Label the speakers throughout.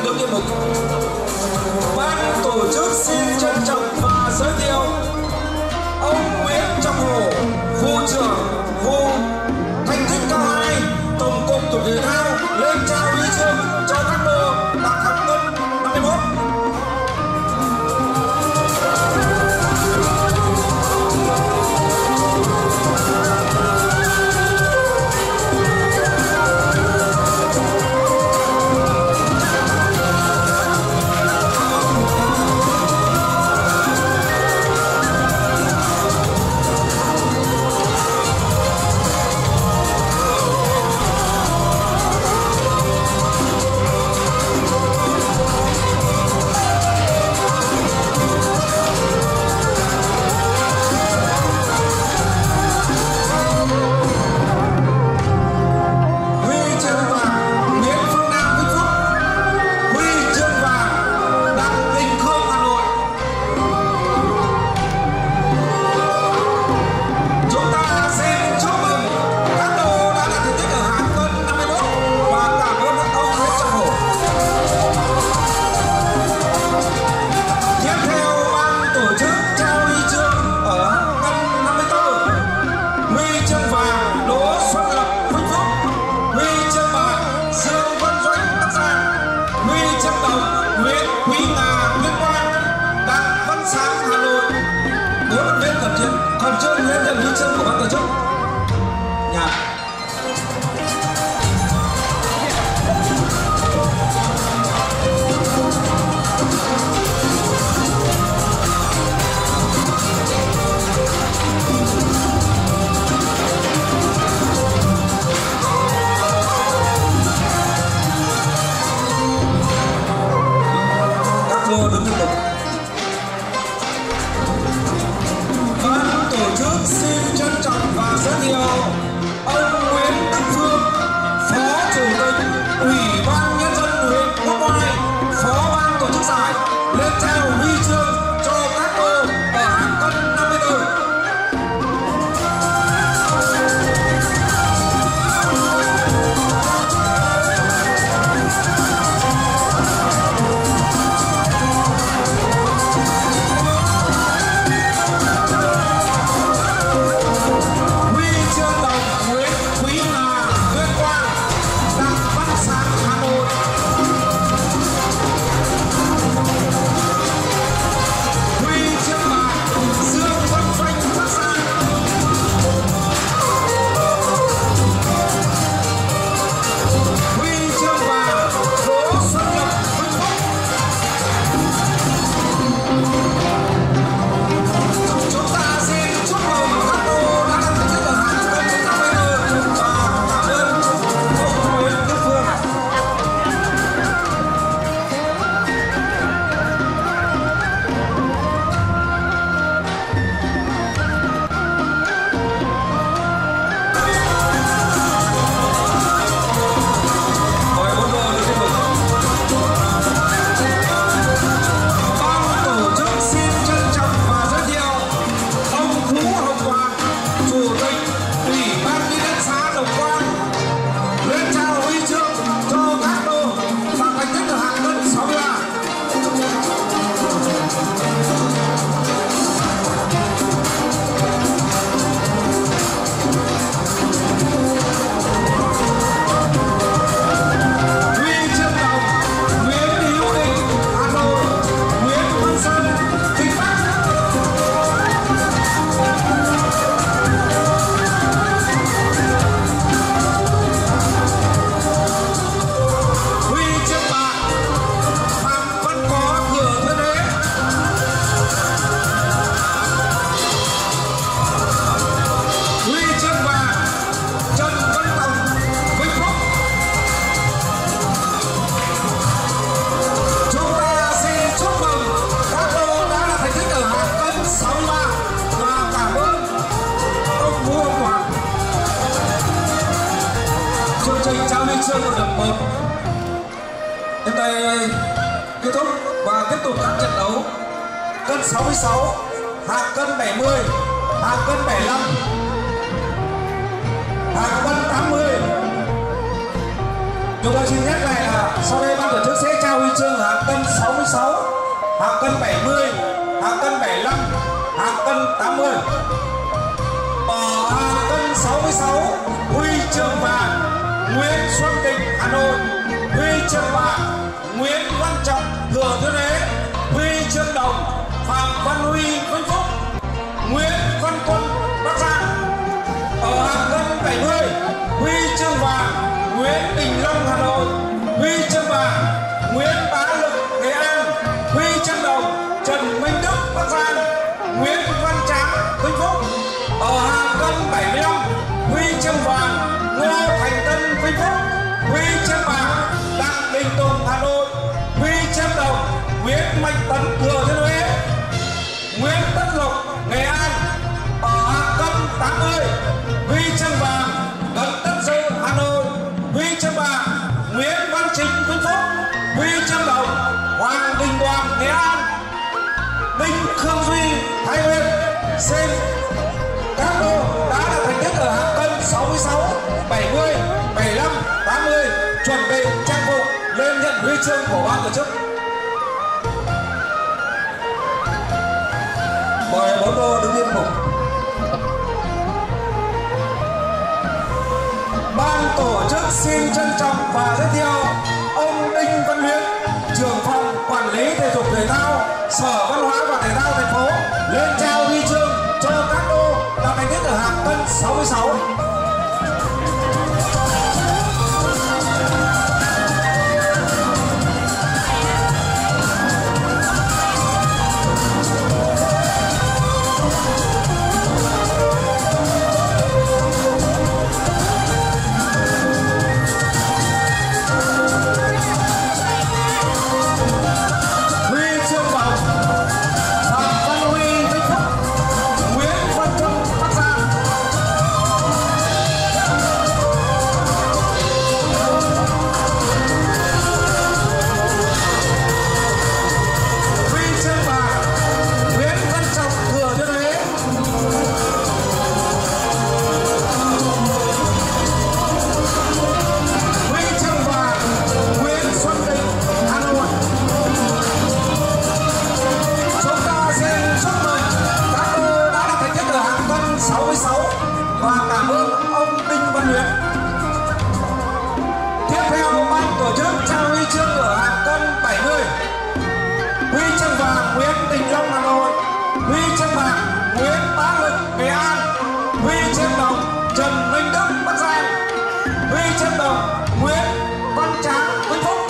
Speaker 1: được tiết mục. Ban tổ chức xin trân trọng và giới thiệu ông Nguyễn Trọng Hồ, vụ trưởng vụ thành tích cao 2 tổng cục thể dục thể thao lên trao huy chương cho các đội đạt hạng cân 51. Ban tổ chức xin trân trọng và giới thiệu ông Nguyễn Đức Phương, Phó Chủ tịch Ủy ban Nhân dân huyện Quốc Oai, Phó ban tổ chức giải lên trao huy chương cho các đội ở hạng cân 54. Đến đây kết thúc và tiếp tục các trận đấu cân 66, hạng cân 70, hạng cân 75, hạng cân 80, Chúng tôi xin nhắc lại là sau đây ban tổ chức sẽ trao huy chương hạng cân 66, hạng cân 70, hạng cân 75, hạng cân 80. Ở hạng cân 66, huy chương vàng Nguyễn Xuân Đình, Hà Nội. Huy chương bạc Nguyễn Văn Trọng, Thừa Thiên Huế. Huy chương đồng Phạm Văn Huy, Vĩnh Phúc. Nguyễn Văn Tuấn, Bắc Giang. Ở hạng cân 70, huy chương vàng Nguyễn Đình Long, Hà Nội. Huy chương bạc Nguyễn Bá Lực, Nghệ An. Huy chương đồng Trần Minh Đức, Bắc Giang. Nguyễn Văn Tráng, Vĩnh Phúc. Ở hạng cân 75, huy chương vàng Ngô Thành Tân, Vĩnh Phúc. Huy chương bạc Đặng Đình Tùng, Hà Nội. Huy chương đồng Nguyễn Mạnh Tấn, Thừa Thiên Huế. Nguyễn Tất Lộc, Nghệ An. Ở hạng cân 80, huy chương vàng Cấn Tất Dư, Hà Nội. Huy chương bạc Nguyễn Văn Chính, Vĩnh Phúc. Huy chương đồng Hoàng Đình Đoàn, Nghệ An. Đinh Khương Duy, Thái Nguyên. Xem các đô đã đạt thành tích ở hạng cân 66, 70, 75, 80 chuẩn bị trang phục lên nhận huy chương của ban tổ chức. Mời 4 đô đứng yên phục. Ban tổ chức xin trân trọng và giới thiệu ông Đinh Văn Huyến, trưởng phòng quản lý thể dục thể thao, Sở Văn hóa và Thể thao thành phố lên trao huy chương cho các đô đạt thành tích ở hạng cân 66. Và cảm ơn ông Đinh Văn Huyến. Tiếp theo ban tổ chức trao huy chương ở hạng cân 70, huy chương vàng Nguyễn Đình Long, Hà Nội. Huy chương bạc Nguyễn Bá Lực, Nghệ An. Huy chương đồng Trần Minh Đức, Bắc Giang. Huy chương đồng Nguyễn Văn Tráng, Vĩnh Phúc.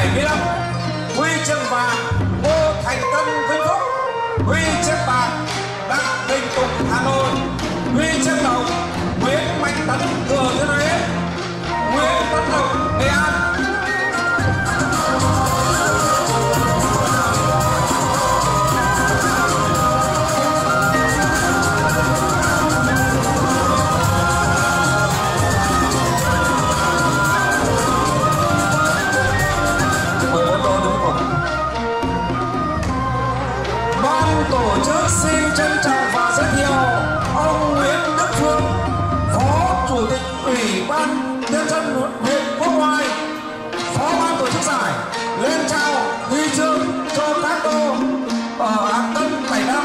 Speaker 1: 75, huy chương vàng Ngô Thành Tân Vĩnh Phúc, huy chương bạc Đặng Đình Tùng Hà Nội, huy chương đồng Nguyễn Mạnh Tấn Thừa Thiên Huế, Nguyễn Tấn Lộc Nghệ An. Tổ chức xin trân trọng và giới thiệu ông Nguyễn Đức Phương, Phó Chủ tịch Ủy ban Nhân dân huyện Quốc Oai, Phó ban tổ chức giải, lên trao huy chương cho các đô ở hạng cân 75.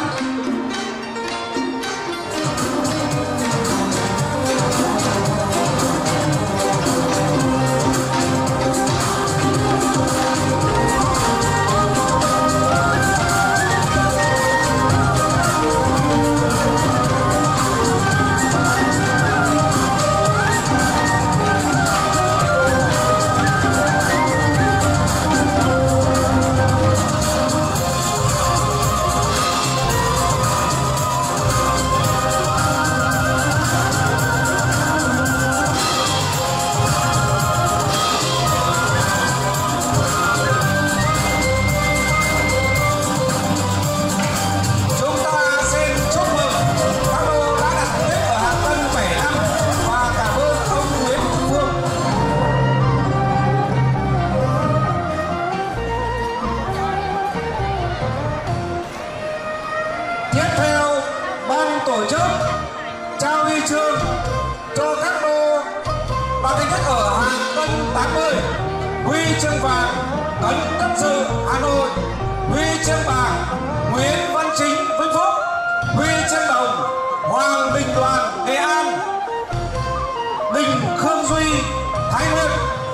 Speaker 1: Tiếp theo, ban tổ chức trao huy chương cho các đô đạt thành tích ở hạng cân 80, huy chương vàng Cấn Tất Sự Hà Nội, huy chương bạc Nguyễn Văn Chính Vĩnh Phúc, huy chương đồng Hoàng Đình Đoàn Nghệ An, Đình Khương Duy Thái Nguyên.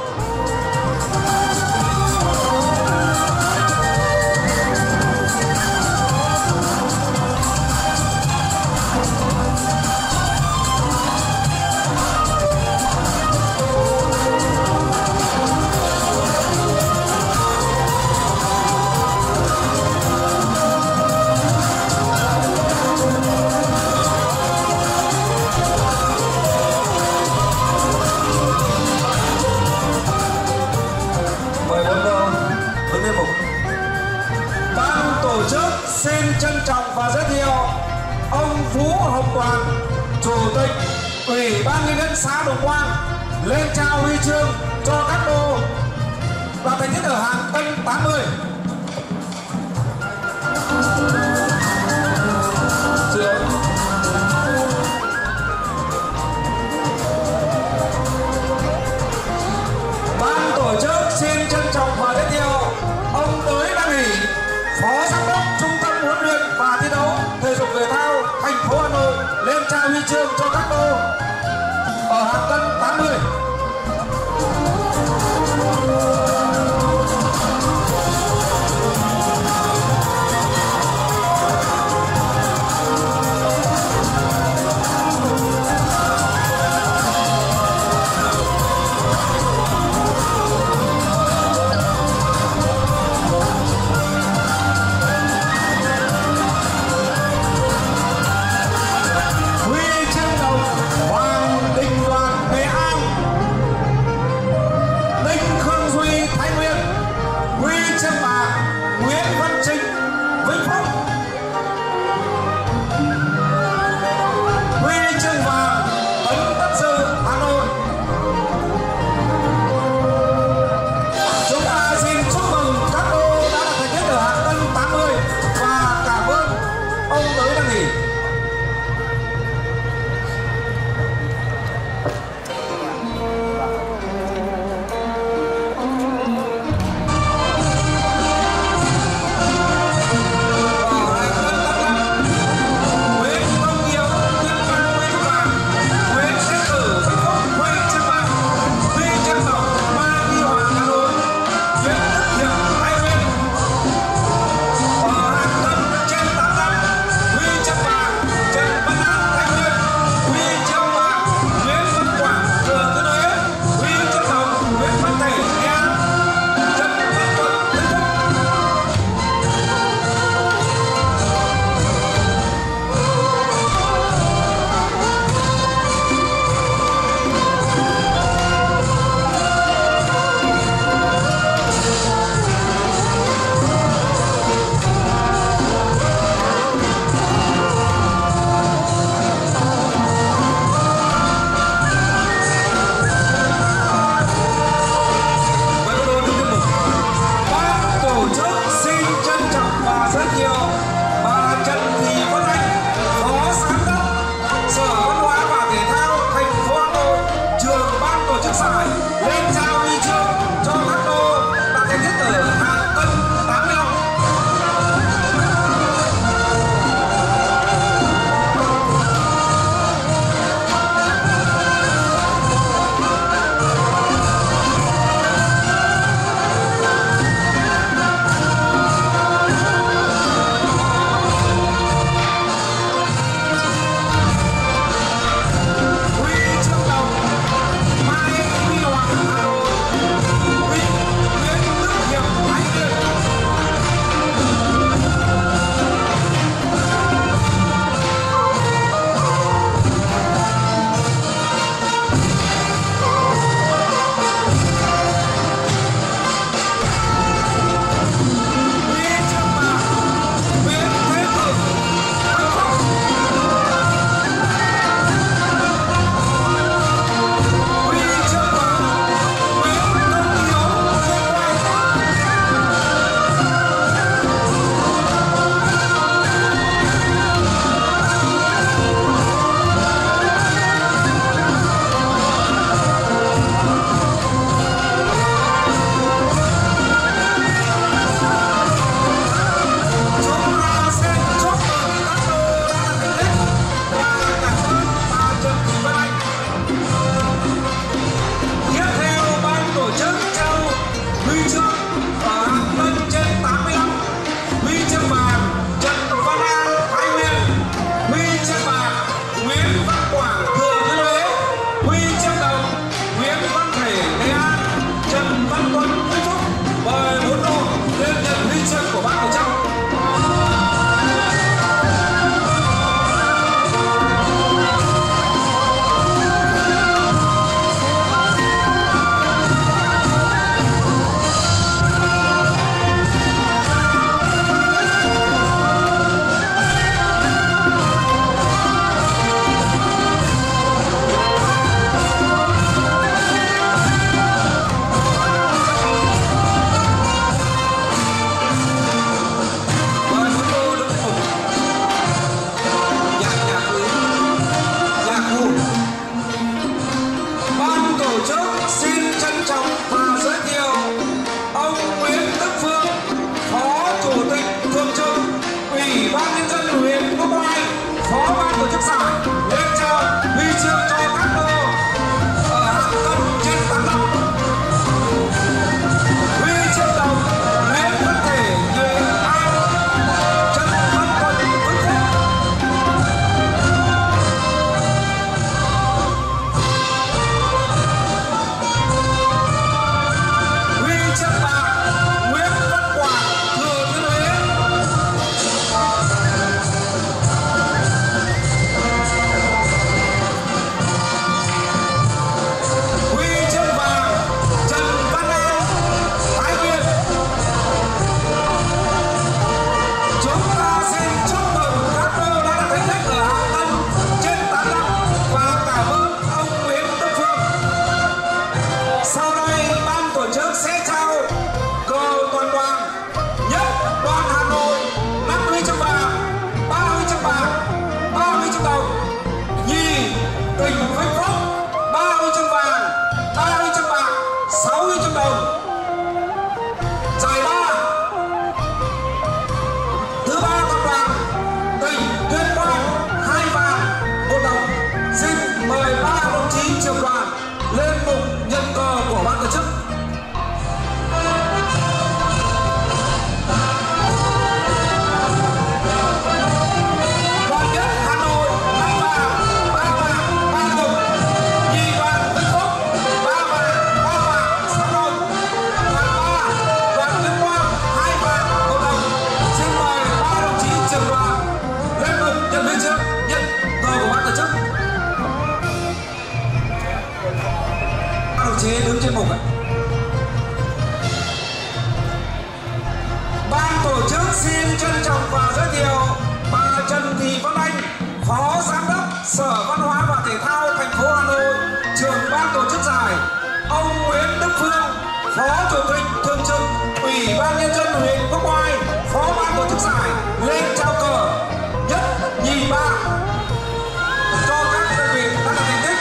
Speaker 1: Ban tổ chức xin trân trọng và giới thiệu ông Vũ Hồng Toàn, Chủ tịch Ủy ban Nhân dân xã Đồng Quang, lên trao huy chương cho các đô đạt thành tích ở hạng cân 80. Ban tổ chức xin trân trọng và giới thiệu ông Đới Văn Hỷ, Phó Giám đốc Trung tâm huấn luyện và thi đấu thể dục thể thao thành phố Hà Nội, lên trao huy chương cho các đô ở hạng cân 80. chuyên mục ạ. Ban tổ chức xin trân trọng và giới thiệu bà Trần Thị Vân Anh, Phó Giám đốc Sở Văn hóa và Thể thao thành phố Hà Nội, trưởng ban tổ chức giải. Ông Nguyễn Đức Phương, Phó Chủ tịch Thường trực Ủy ban Nhân dân huyện Quốc Oai, Phó ban tổ chức giải, lên trao cờ nhất, nhì, ba cho các đơn vị đã đạt thành tích.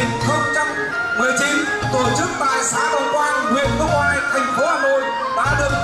Speaker 1: Tổ chức tại xã Đồng Quang, huyện Quốc Oai, thành phố Hà Nội đã được